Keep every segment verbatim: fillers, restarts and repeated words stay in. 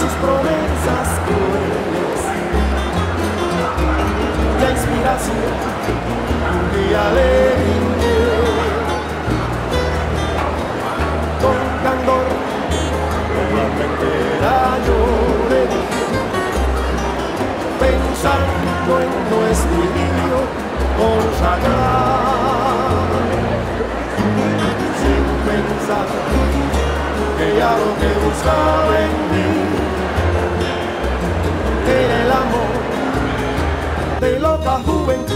sus promesas crueles. La inspiración un día le brindé, con candor en la mentira yo le di, pensando en nuestro idilio consagrar, sin pensar que ya lo que buscaba en mí era el amor de loca juventud.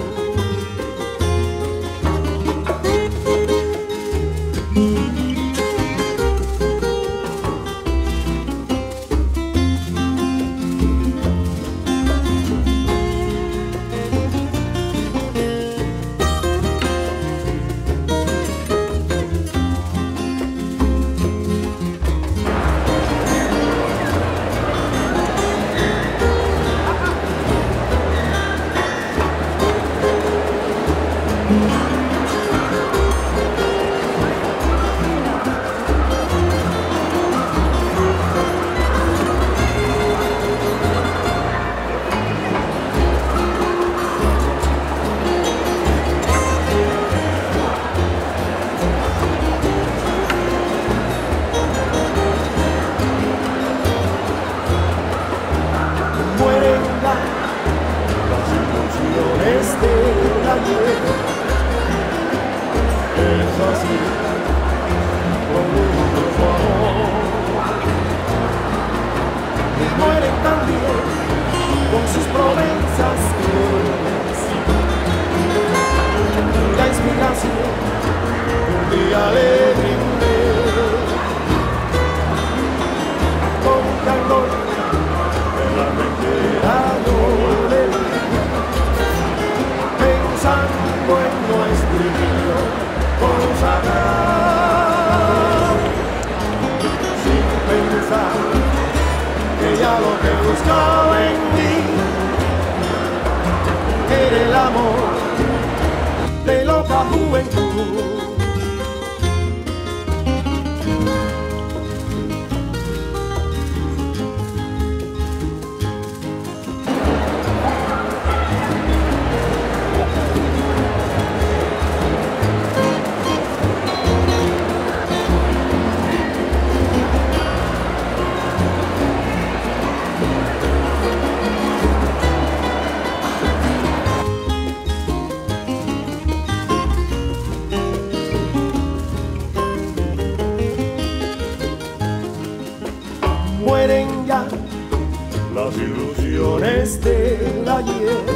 Las ilusiones del ayer,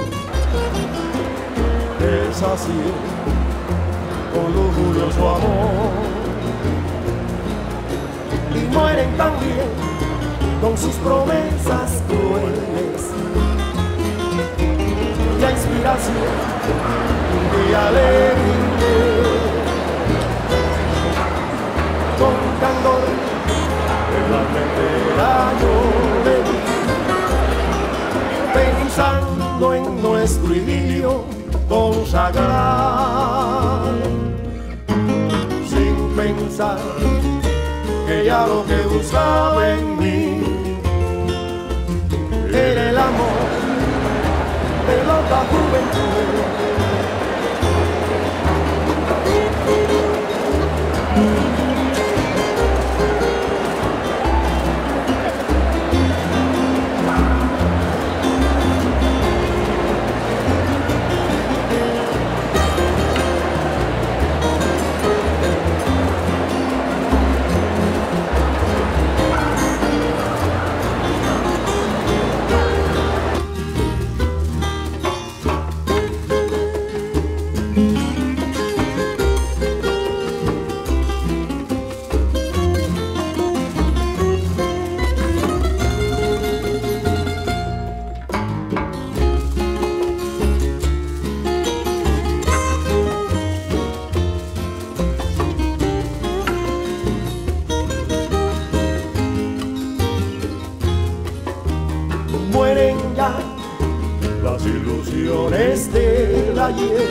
es así, con lujurioso amor, y mueren también con sus promesas crueles. La inspiración un día le brindé, con candor en la mentira yo le di, pensando en nuestro idilio consagrar, sin pensar que ya lo que buscaba en mí era el amor de loca juventud. las ilusiones del ayer,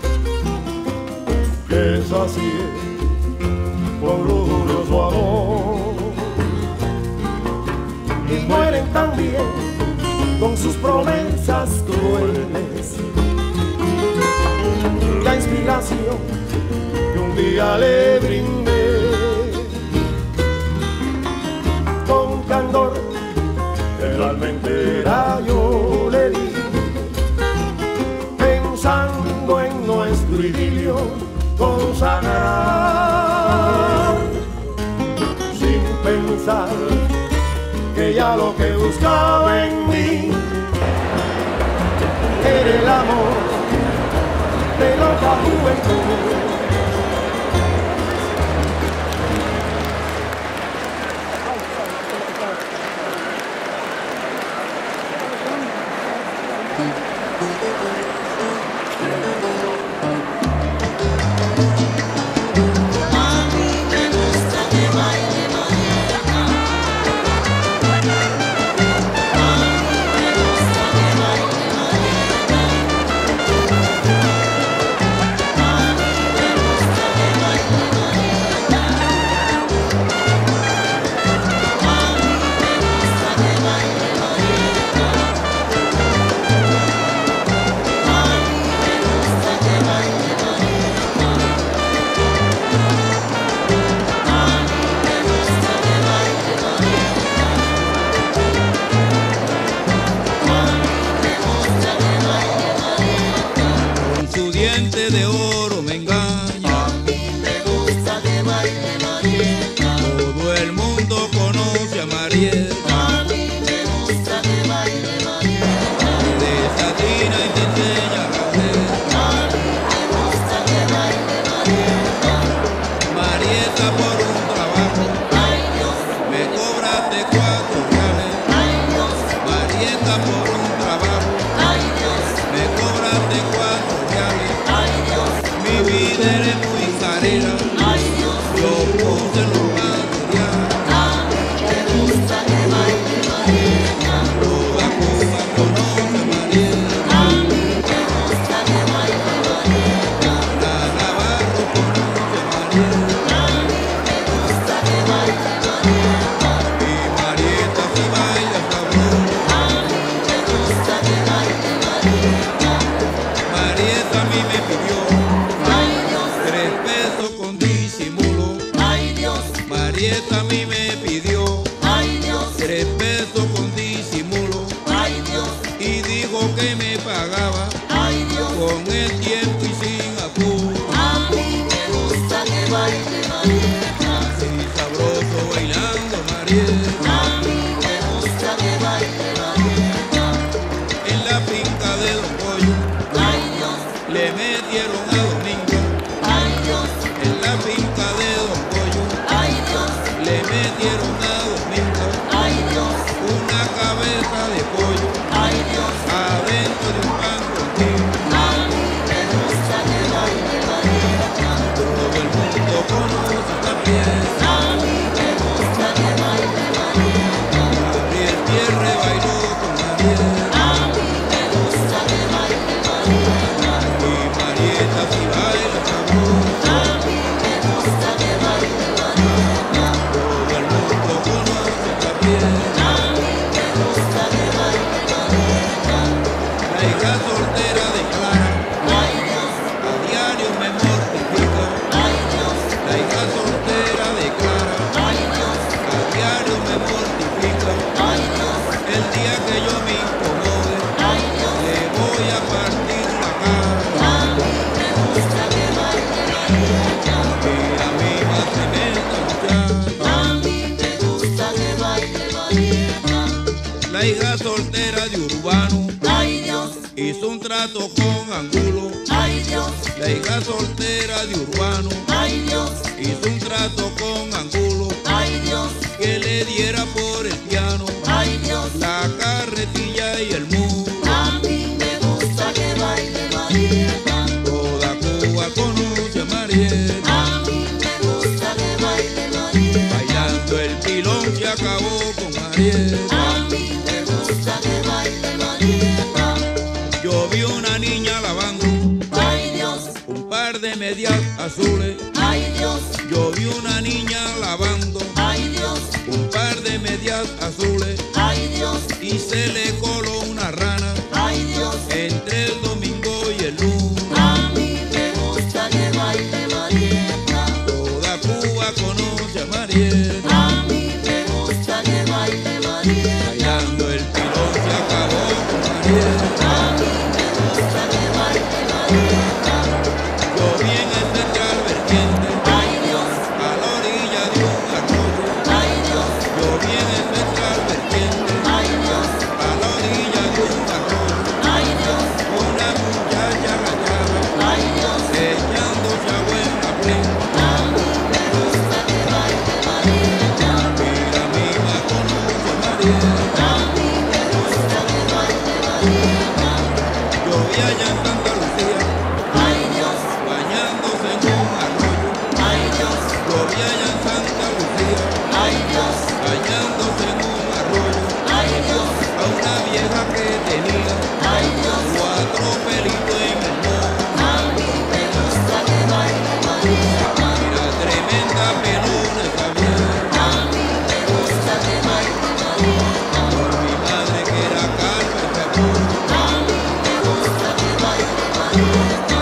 que es así, con lujurioso amor, también con sus promesas crueles. La inspiración que un día le brindé con candor que realmente era yo le di, pensando en nuestro idilio consagrar, sin pensar que ya lo que buscaba en mí era el amor de loca juventud. De oro me engaña. A mí me gusta que baile Marieta. Todo el mundo conoce a Marieta. A mí me gusta que baile Marieta. Te desatina y te enseña a hacer. A mí me gusta que baile Marieta. Marieta, por un trabajo Ay Dios, me cobraste cuatro reales. ay Dios, Marieta, por un trabajo ay Dios, me cobraste cuatro reales. ay Dios, Mi vida eres muy carera. ay Dios. Yo puse los materiales. A mí me gusta que baile Marieta. Toda cosa conoce Marieta. A mí me gusta que baile Marieta. La Navarro conoce Marieta. A mí me gusta que baile Marieta. Y Marieta si baila sabroso. A mí me gusta que baile Marieta. Marieta a mí me pidió Ay Dios, tres pesos con disimulo. ay Dios, Marieta a mí me pidió ay Dios, tres pesos con disimulo. ay Dios, Y dijo que me pagaba ay Dios. con el tiempo y sin apuro. A mí me gusta que baile Marieta. Así sabroso bailando Marieta. A mí me gusta que baile Marieta. En la finca de Don Pollo Ay Dios, le metieron a Domingo. ay Dios, En la finca de Don Pollo ay Dios, le metieron a Domingo ay Dios, una cabeza de pollo ay Dios. adentro de un pan contigo. A mí me gusta que baile Marieta. Todo el mundo conoce esta pieza. A mí me gusta que baile Marieta. Gabriel Pierre bailó con Marieta. A mí me gusta que baile Marieta. Y Marieta si baila sabroso. A mí me gusta que baile Marieta. Todo el mundo conoce esta pieza. A mí me gusta que baile Marieta. La hija soltera de Clara Ay Dios, a diario me mortifica. ay Dios, La hija soltera de Clara ay Dios, a diario me mortifica. ay Dios, El día que yo me incomode ay Dios. le voy a partir la cara. A mí me gusta que baile Marieta. Mira mi tremenda muchacha. A mí me gusta que baile Marieta. La hija soltera de Urbano Ay Dios, hizo un trato con Angulo. ay Dios, La hija soltera de Urbano ay Dios, hizo un trato con Angulo ay Dios, que le diera por el piano ay Dios. la carretilla y el muro. A mí me gusta que baile Marieta. Toda Cuba conoce a Marieta. A mí me gusta que baile Marieta. Bailando el pilón se acabó con Marieta. A mí me gusta que baile Marieta. Yo vi una niña lavando Ay Dios, un par de medias azules. ay Dios, Yo vi una niña lavando ay Dios, un par de medias azules. ay Dios. conoce a Marieta. A mí me gusta que baile Marieta. Bailando el pilón se acabó con Marieta. A mí me gusta que baile Marieta. Yo vi en el central vertiente, Ay Dios, a la orilla de un arroyo. ay Dios, Yo vi en el central vertiente, ay Dios, a la orilla de un arroyo. ay Dios, Una muchacha agachada, ay Dios. echándose agua en la frente. A mí me gusta que baile Marieta. Mira, mi ma conoce a Marieta. A mí me gusta que baile Marieta. Yo vi allá en Santa Lucía, Ay Dios, bañándose en un arroyo. ay Dios, Yo vi allá en Santa Lucía, ay Dios, bañándose en un arroyo. ay Dios, A una vieja que tenía ay Dios. cuatro pelitos en el moho. A mí me gusta que baile Marieta. Mira, tremenda pelona esa vieja. A mí me gusta que baile Marieta. Por mi madre que era calva y chapón. A mí me gusta que baile Marieta.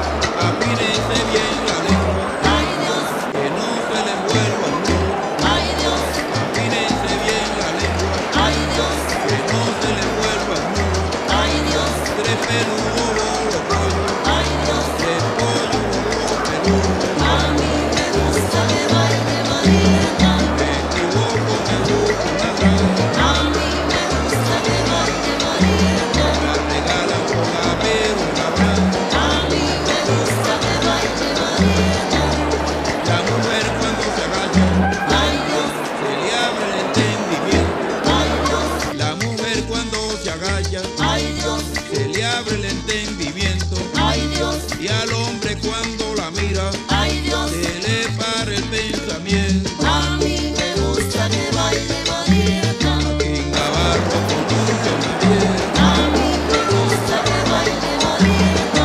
Afínense bien la lengua, Ay Dios, que no se le vuelva el nudo. ay Dios, Afínense bien la lengua, ay Dios, que no se le vuelva el nudo. ay Dios, Tres peludos los pollos, ay Dios. tres pollos los peludos. A mí me gusta que baile Marieta. Me equivoco, me gusta una granja. A mí me gusta que baile Marieta. La regalan con haber una branja. A mí me gusta que baile Marieta. La mujer cuando se agacha, Ay Dios, se le abre el entendimiento. ay Dios, La mujer cuando se agacha, ay Dios, se le abre el entendimiento. ay Dios, Y al hombre cuando la mira, ay Dios. se le para el pensamiento. A mí me gusta que baile Marieta. Aquí en Navarro conoce una vieja. A mí me gusta que baile Marieta.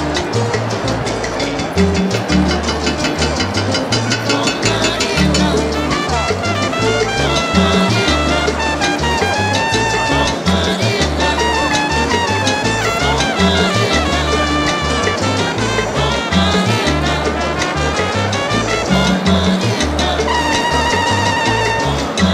Con Marieta, con Marieta, con Marieta, con Marieta, con Marieta, con Marieta, con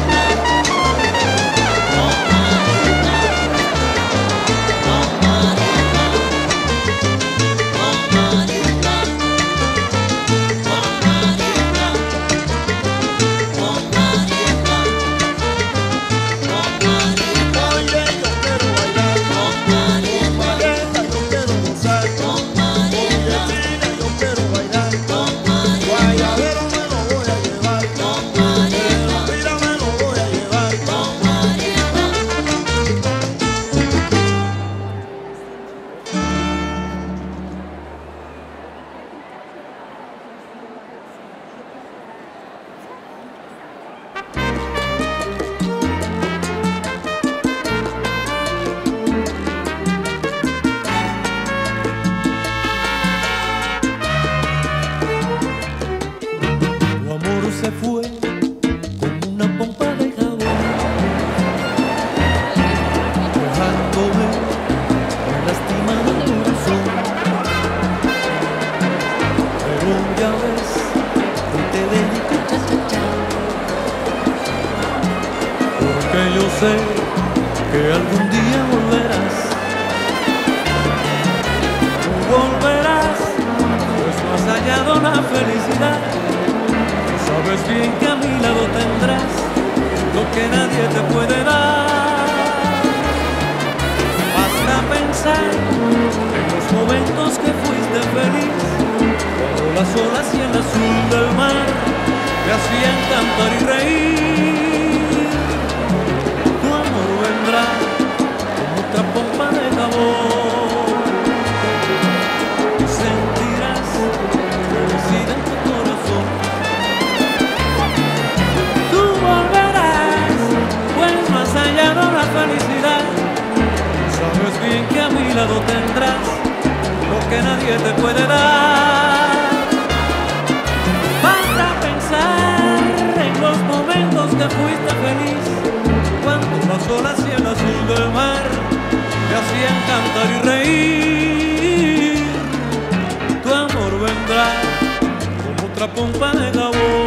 se fue con una pompa de jabón, dejándome lastimado el corazón. Pero ya ves, hoy te dedico cha-cha-cha, porque yo sé que algún día volverás. Tú volverás, pues más allá de una felicidad, sabes bien que a mi lado tendrás lo que nadie te puede dar. Basta pensar en los momentos que fuiste feliz, cuando las olas y el azul del mar te hacían cantar y reír. Tu amor vendrá como otra pompa de jabón, y sentirás felicidad en tu corazón. Tú volverás, pues más allá de la felicidad, sabes bien que a mi lado tendrás lo que nadie te puede dar. Basta pensar en los momentos que fuiste feliz, cuando las olas y el azul del mar te hacían cantar y reír. Tu amor vendrá como otra pompa de jabón.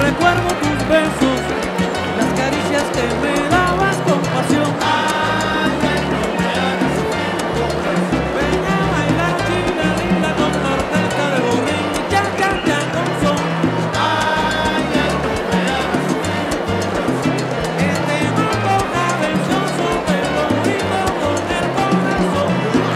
recuerdo tus besos, las caricias que me dabas con pasión. Ven a bailar chila linda con la orquesta de borrín y cha cha cha con son. Este mambo cadencioso te lo digo con el corazón.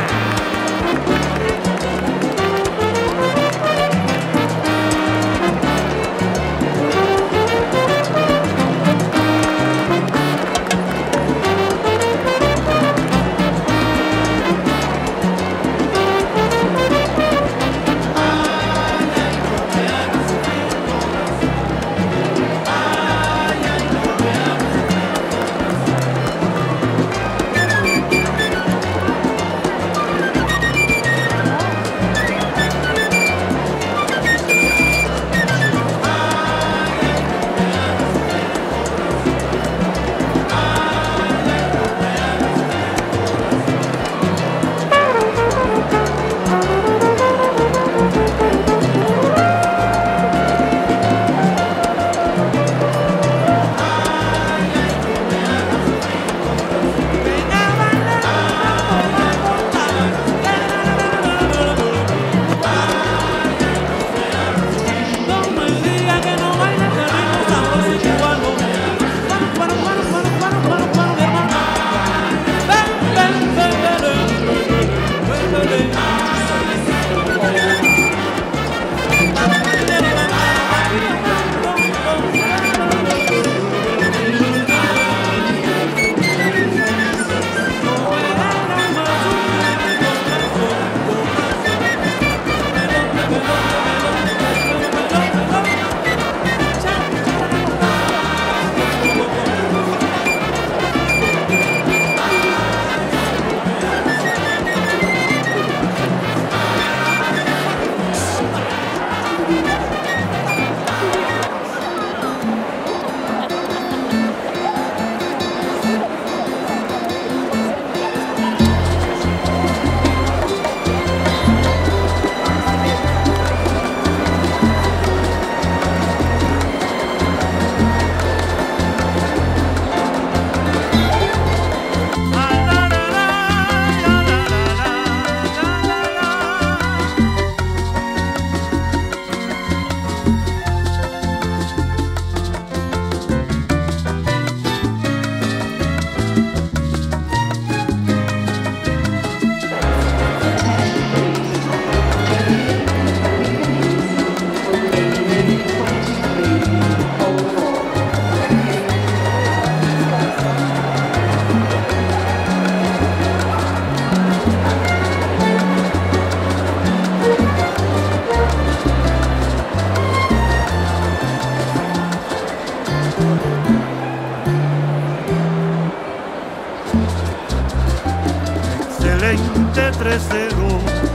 Excelente tresero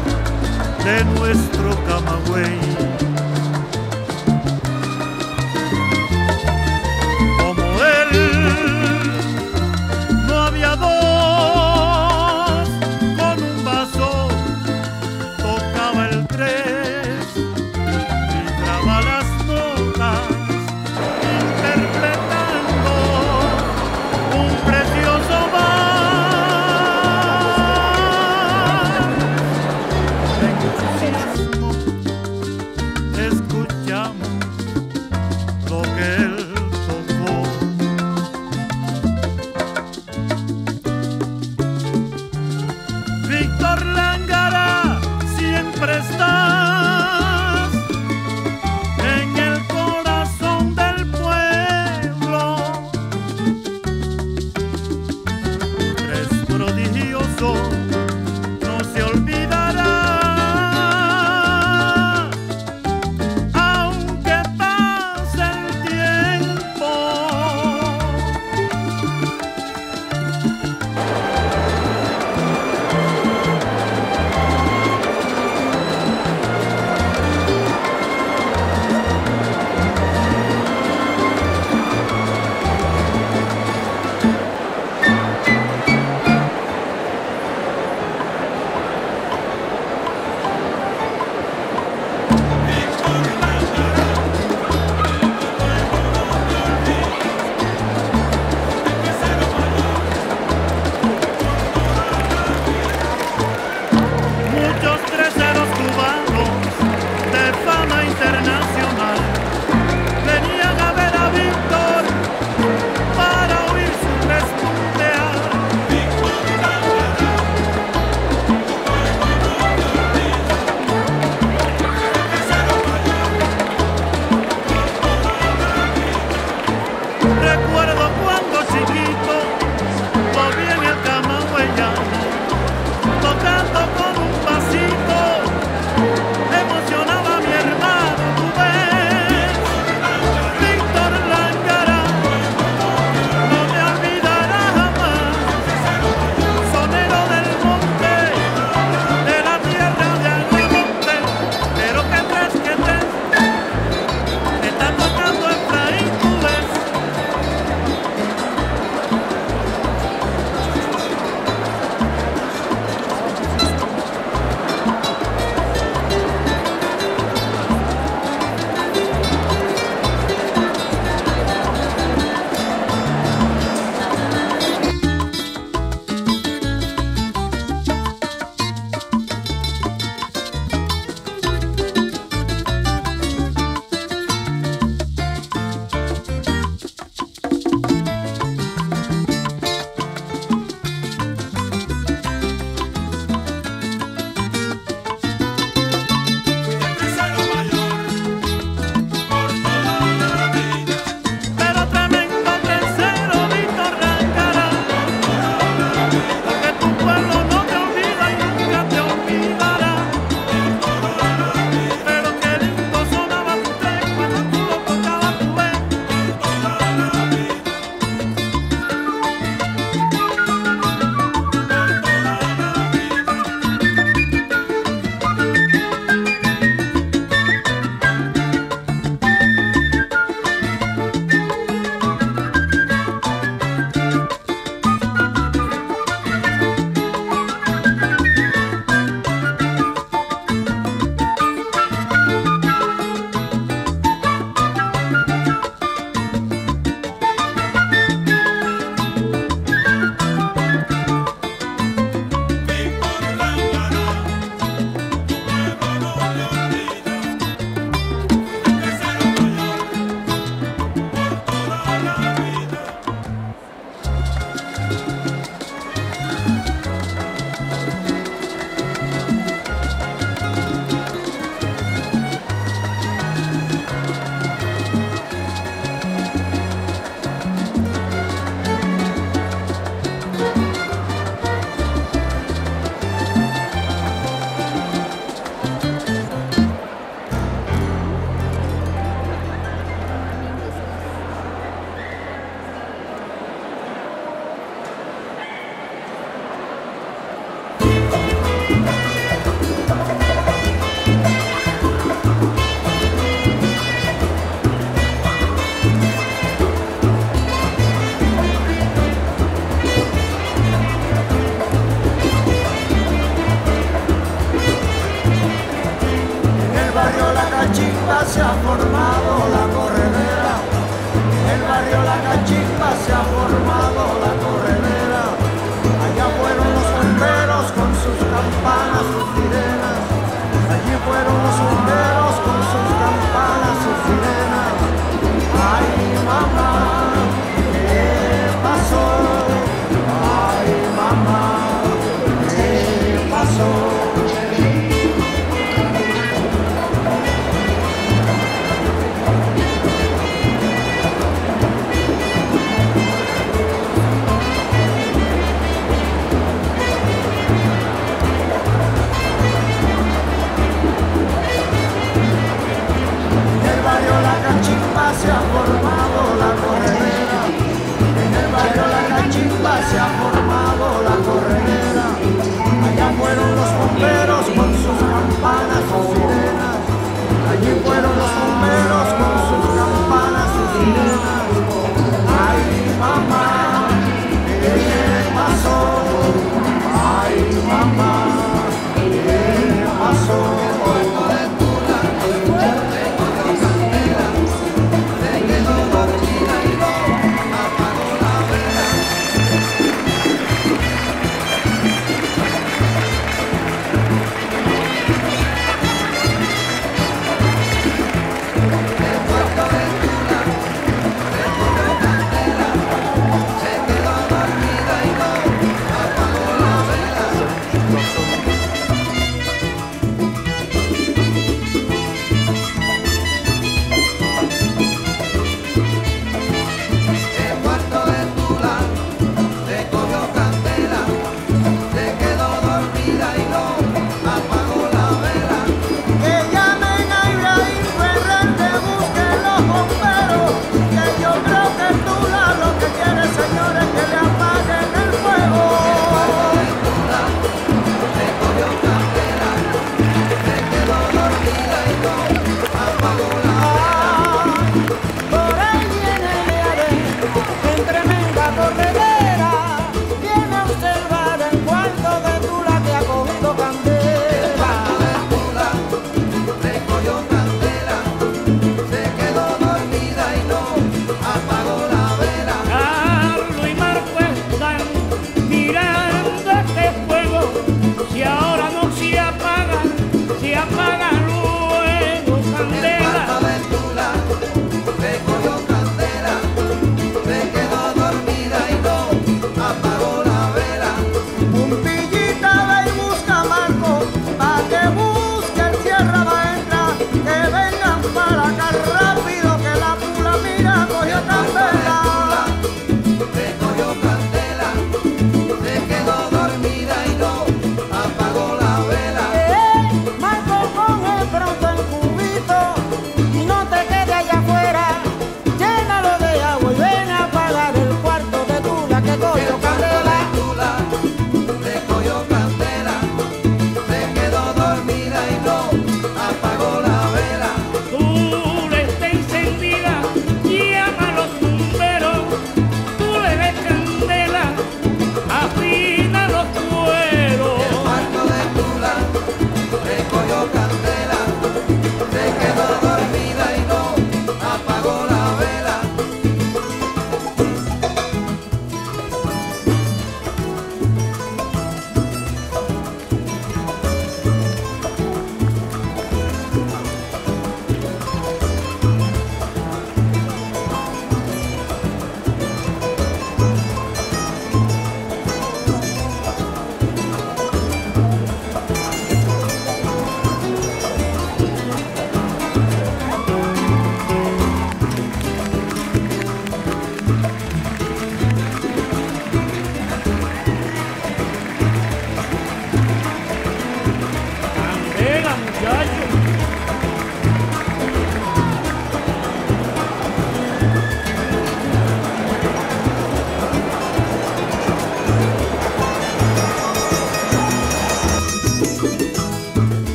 de nuestro Camagüey, como él no había dos, con un vaso tocaba el tres, vibraba las notas interpretando un precioso vals. Recuerdo cuando chiquito lo vi en el camagüeyano, tocando con un pasito, emocionaba a mi hermano Rubén. Víctor Langara, no me olvidará jamás, sonero del monte, de la tierra de Aguamonte, pero que tres, que tres, está tocando Efraín, tú ves.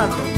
rato.